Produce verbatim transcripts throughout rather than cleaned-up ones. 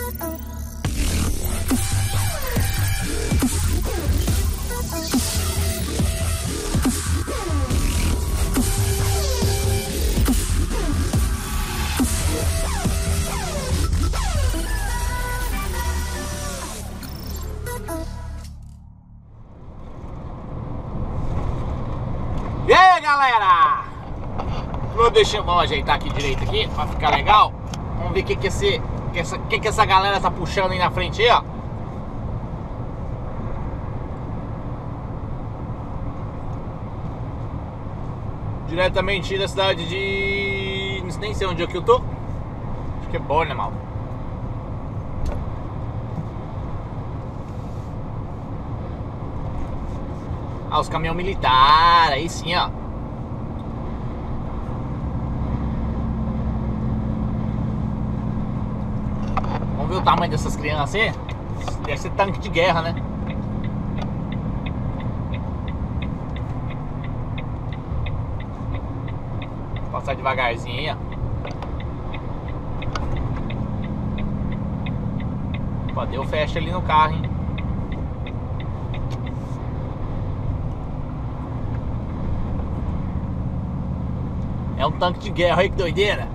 E aí, galera? Vou deixar, vamos ajeitar aqui direito aqui pra ficar legal. Vamos ver o que que esse que essa, que que essa galera tá puxando aí na frente aí, ó. Diretamente da cidade de... nem sei onde é que eu tô. Acho que é Bournemouth. Ah, os caminhões militares, aí sim, ó. Vamos ver o tamanho dessas crianças aí. Deve ser tanque de guerra, né? Vou passar devagarzinho aí, ó. Pô, deu festa ali no carro, hein? É um tanque de guerra, olha que doideira.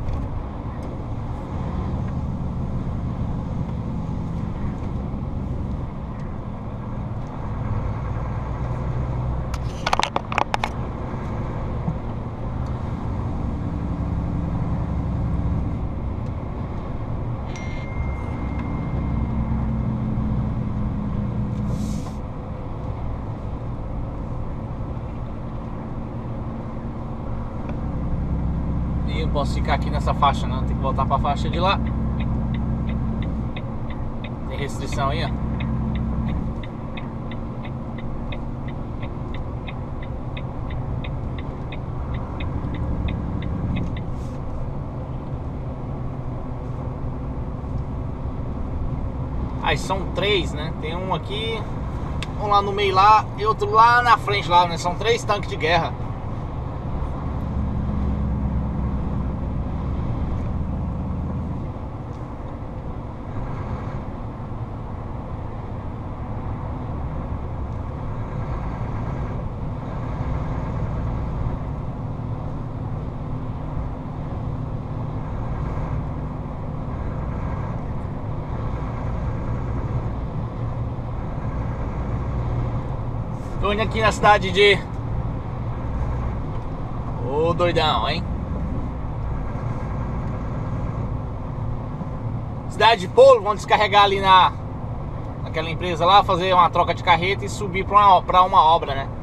Não posso ficar aqui nessa faixa não, tem que voltar pra faixa de lá. Tem restrição aí, ó. Aí são três, né? Tem um aqui, um lá no meio lá e outro lá na frente lá, né? São três tanques de guerra. Tô indo aqui na cidade de... Ô, oh, doidão, hein? Cidade de Polo, vamos descarregar ali na... naquela empresa lá, fazer uma troca de carreta e subir pra uma, pra uma obra, né?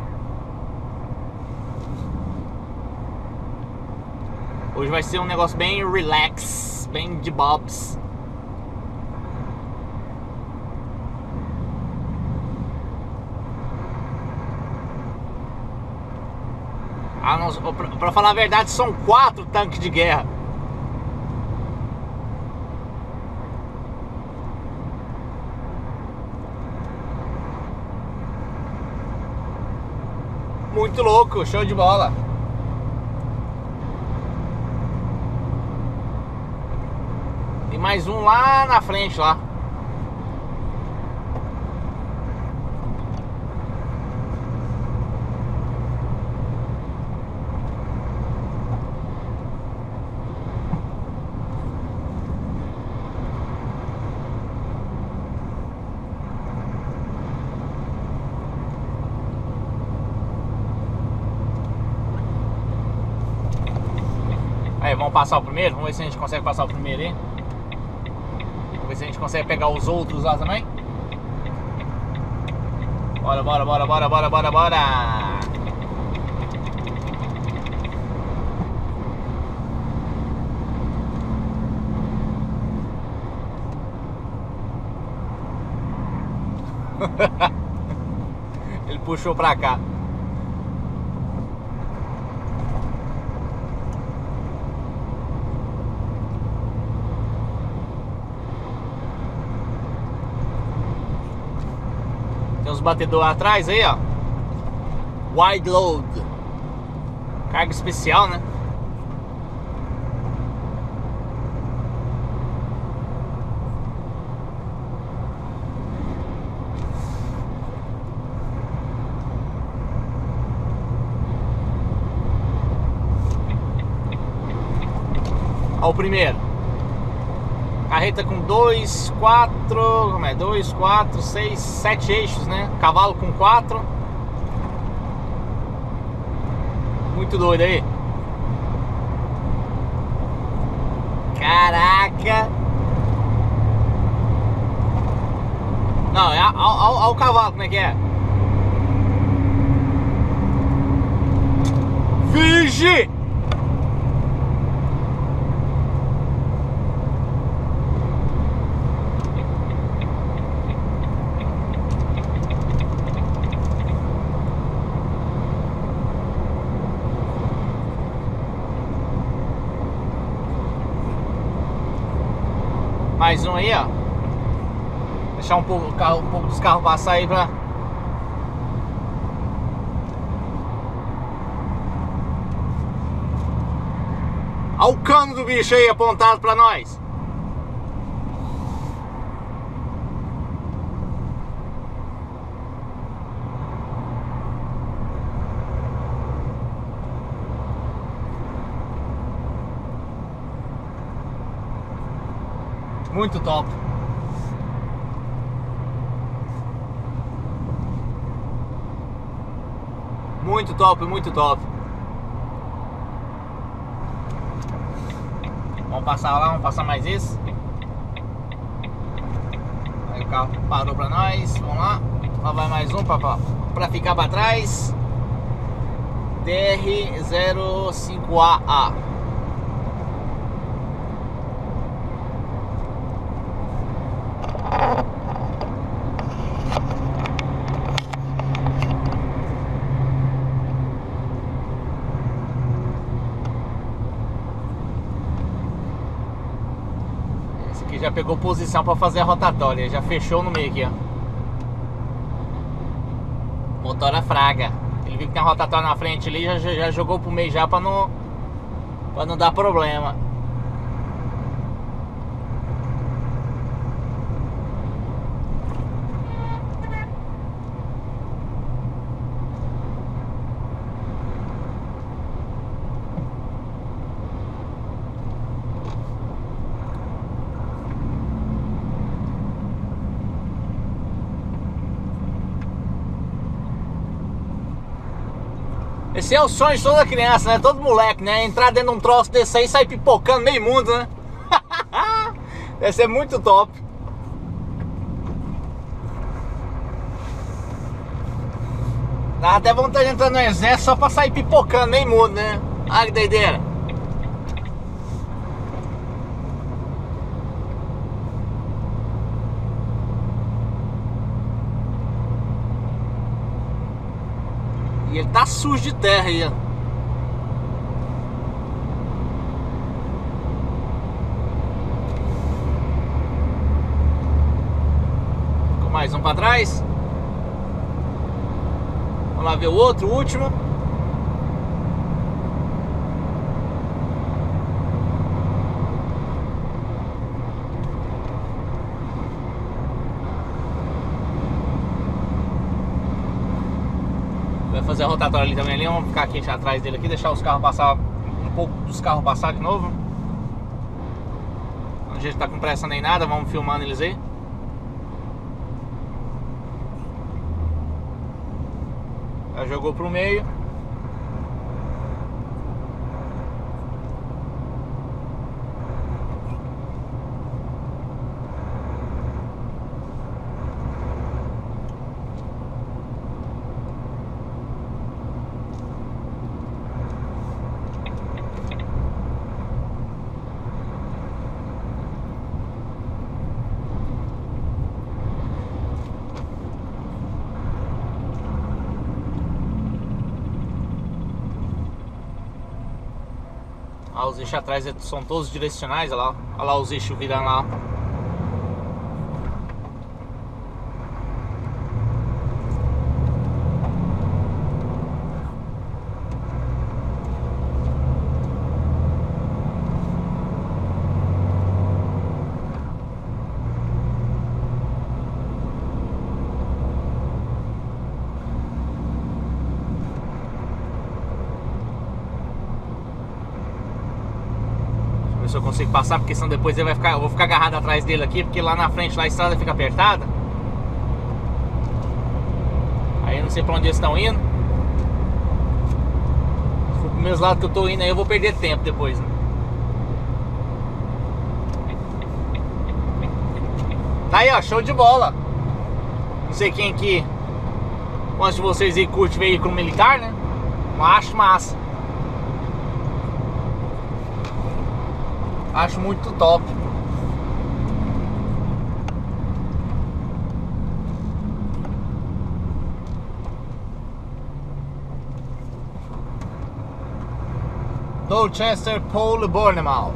Hoje vai ser um negócio bem relax, bem de bobs. Ah, não, pra, pra falar a verdade, são quatro tanques de guerra. Muito louco, show de bola. Tem mais um lá na frente lá. Aí, vamos passar o primeiro? Vamos ver se a gente consegue passar o primeiro aí. Vamos ver se a gente consegue pegar os outros lá também. Bora, bora, bora, bora, bora, bora, bora. Ele puxou pra cá. Tem uns batedores atrás aí, ó. Wide load. Carga especial, né? Ó o primeiro. Carreta com dois, quatro, como é? dois, quatro, seis, sete eixos, né? Cavalo com quatro. Muito doido aí. Caraca. Não, é olha o cavalo como é que é. Vigi! Mais um aí, ó. Deixar um pouco, o carro, um pouco dos carros passar aí pra... Olha o cano do bicho aí apontado pra nós. Muito top. Muito top, muito top. Vamos passar lá, vamos passar mais esse. Aí o carro parou pra nós. Vamos lá. Lá vai mais um pra, pra, pra ficar pra trás. D R zero cinco A A. Já pegou posição para fazer a rotatória, já fechou no meio aqui, ó. Motor a fraga. Ele viu que tem a rotatória na frente ali, já, já jogou pro meio já para não para não dar problema. Esse é o sonho de toda criança, né? Todo moleque, né? Entrar dentro de um troço desse aí e sair pipocando meio mundo, né? Deve ser muito top. Dá até vontade de entrar no exército só pra sair pipocando meio mundo, né? Olha que doideira. E ele tá sujo de terra aí, ó. Ficou mais um pra trás. Vamos lá ver o outro, o último. Vai fazer a rotatória ali também ali. Vamos ficar aqui atrás dele aqui, deixar os carros passar, um pouco dos carros passar de novo. A gente tá com pressa nem nada, vamos filmando eles aí. Já jogou pro meio. Ah, os eixos atrás são todos direcionais, olha lá, olha lá os eixos virando lá. Ver se eu consigo passar, porque senão depois ele vai ficar, eu vou ficar agarrado atrás dele aqui, porque lá na frente lá a estrada fica apertada. Aí eu não sei pra onde eles estão indo. Se for pro mesmo lado que eu tô indo aí, eu vou perder tempo depois, né? Tá aí, ó, show de bola. Não sei quem aqui, quantos de vocês aí curte veículo militar, né? Eu acho massa. Acho muito top. Dorchester Pole Bournemouth.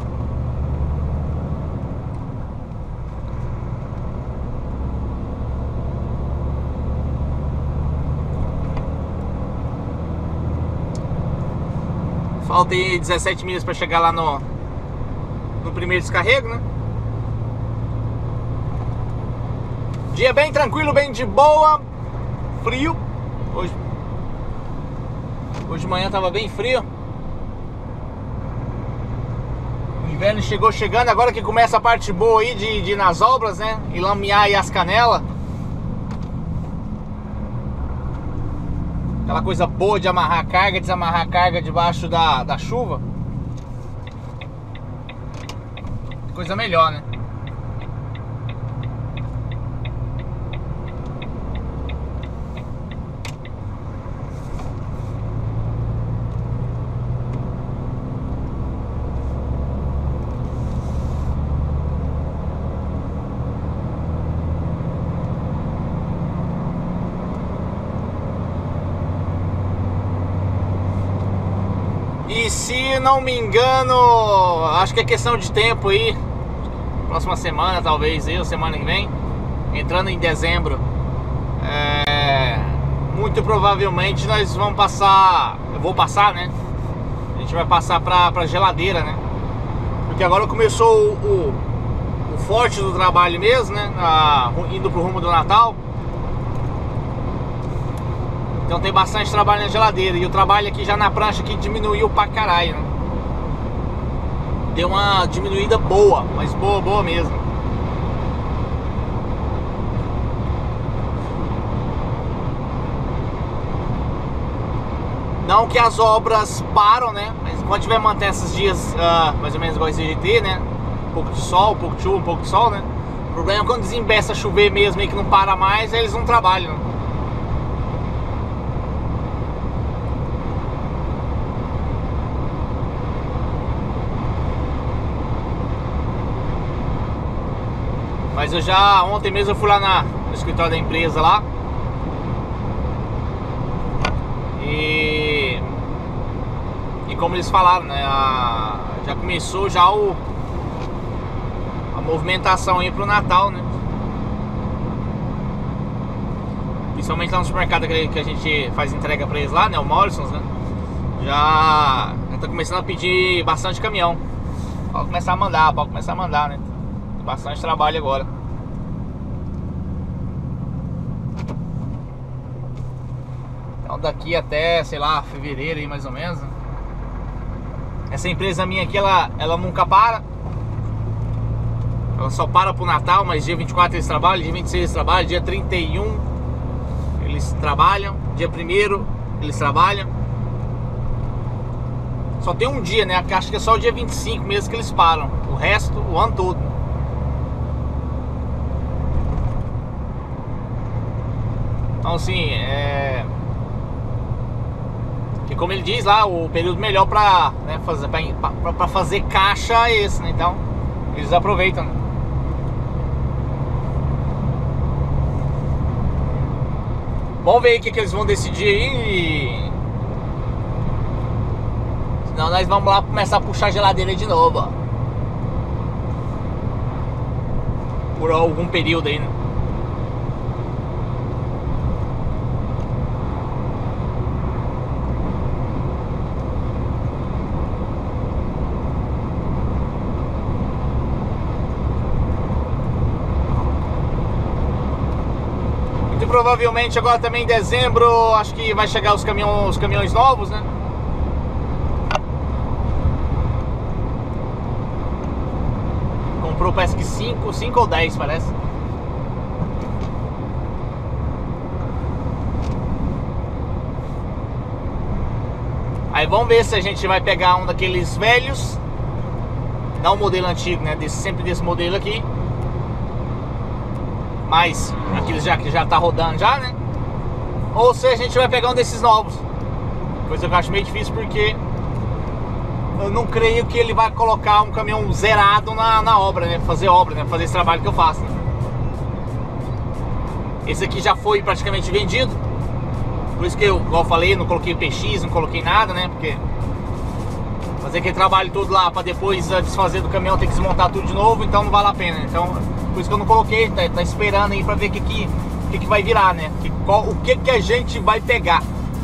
Falta aí dezessete milhas para chegar lá no no primeiro descarrego, né? Dia bem tranquilo, bem de boa. Frio. Hoje Hoje de manhã tava bem frio. O inverno chegou chegando, agora que começa a parte boa aí de, de ir nas obras, né? E lamear aí as canelas. Aquela coisa boa de amarrar a carga, desamarrar a carga debaixo da, da chuva. Coisa melhor, né? E se não me engano, acho que é questão de tempo aí, próxima semana talvez, aí, ou semana que vem, entrando em dezembro, é, muito provavelmente nós vamos passar, eu vou passar, né? A gente vai passar pra, pra geladeira, né? Porque agora começou o, o, o forte do trabalho mesmo, né? A, indo pro rumo do Natal. Então tem bastante trabalho na geladeira. E o trabalho aqui já na prancha aqui diminuiu pra caralho, né? Deu uma diminuída boa, mas boa, boa mesmo. Não que as obras param, né? Mas quando tiver manter esses dias, uh, mais ou menos igual esse G T, né? Um pouco de sol, um pouco de chuva, um pouco de sol, né? O problema é quando desembeça a chover mesmo e que não para mais, eles não trabalham, né? Mas eu já, ontem mesmo eu fui lá na, no escritório da empresa lá. E E como eles falaram, né, a, já começou já o a movimentação aí pro Natal, né? Principalmente lá no supermercado que, que a gente faz entrega pra eles lá, né, o Morrisons, né? Já, já tá começando a pedir bastante caminhão. Pode começar a mandar, pode começar a mandar, né? Tem bastante trabalho agora. Então daqui até, sei lá, fevereiro aí mais ou menos, né? Essa empresa minha aqui, ela, ela nunca para. Ela só para pro Natal, mas dia vinte e quatro eles trabalham, dia vinte e seis eles trabalham, dia trinta e um eles trabalham, dia primeiro eles trabalham. Só tem um dia, né? Acho que é só o dia vinte e cinco mesmo que eles param. O resto, o ano todo. Então assim, é... que como ele diz lá, o período melhor pra, né, fazer, pra, pra, pra fazer caixa é esse, né? Então, eles aproveitam, né? Vamos ver aí o que, que eles vão decidir aí. Senão nós vamos lá começar a puxar a geladeira de novo, ó. Por algum período aí, né? Muito provavelmente agora também em dezembro, acho que vai chegar os caminhões, os caminhões novos, né? comprou parece que cinco, cinco ou dez, parece. Aí vamos ver se a gente vai pegar um daqueles velhos, dar um modelo antigo, né? Desse, sempre desse modelo aqui. Mas aqueles já que já tá rodando já, né? Ou se a gente vai pegar um desses novos. Coisa que eu acho meio difícil porque eu não creio que ele vai colocar um caminhão zerado na, na obra, né? Fazer obra, né? Fazer esse trabalho que eu faço, né? Esse aqui já foi praticamente vendido. Por isso que eu, igual eu falei, não coloquei P X, não coloquei nada, né? Porque fazer aquele trabalho todo lá pra depois desfazer do caminhão, ter que desmontar tudo de novo, então não vale a pena, né? Então, por isso que eu não coloquei, tá, tá esperando aí pra ver o que que, que que vai virar, né? Que, qual, o que que a gente vai pegar.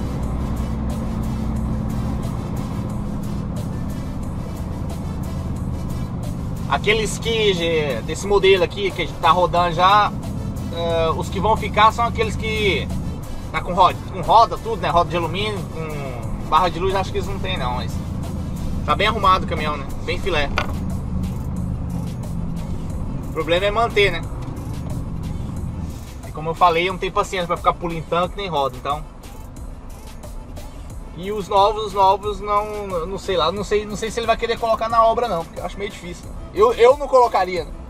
Aqueles que, desse modelo aqui, que a gente tá rodando já, uh, os que vão ficar são aqueles que tá com roda, com roda tudo, né? Roda de alumínio, com barra de luz, acho que eles não tem não, mas tá bem arrumado o caminhão, né? Bem filé. O problema é manter, né? E como eu falei, eu não tenho paciência pra ficar pulindo tanque nem roda, então. E os novos, os novos não, não sei lá, não sei, não sei se ele vai querer colocar na obra não, porque eu acho meio difícil. Eu, eu não colocaria, né?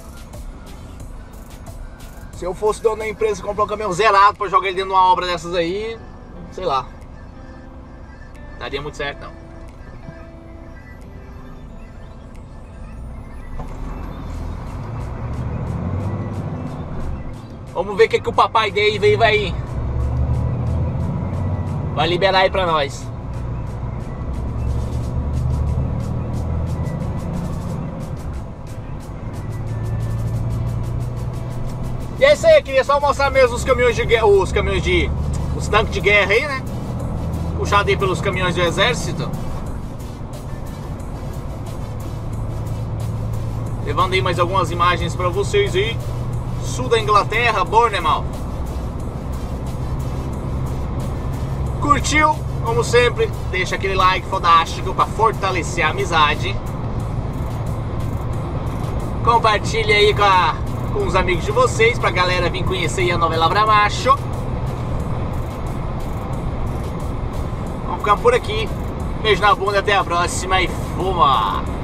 Se eu fosse dono da empresa e comprar um caminhão zerado pra jogar ele dentro de uma obra dessas aí, sei lá, não daria muito certo não. Vamos ver o que, que o papai Dave aí vai Vai liberar aí pra nós. E é isso aí, eu queria só mostrar mesmo os caminhões de guerra, os caminhões de, os tanques de guerra aí, né? Puxado aí pelos caminhões do exército. Levando aí mais algumas imagens pra vocês aí. Sul da Inglaterra, Bournemouth. Curtiu? Como sempre, deixa aquele like fodástico pra fortalecer a amizade. Compartilha aí com, a, com os amigos de vocês, pra galera vir conhecer aí a novela Bramacho. Vamos ficar por aqui. Beijo na bunda, até a próxima e fuma!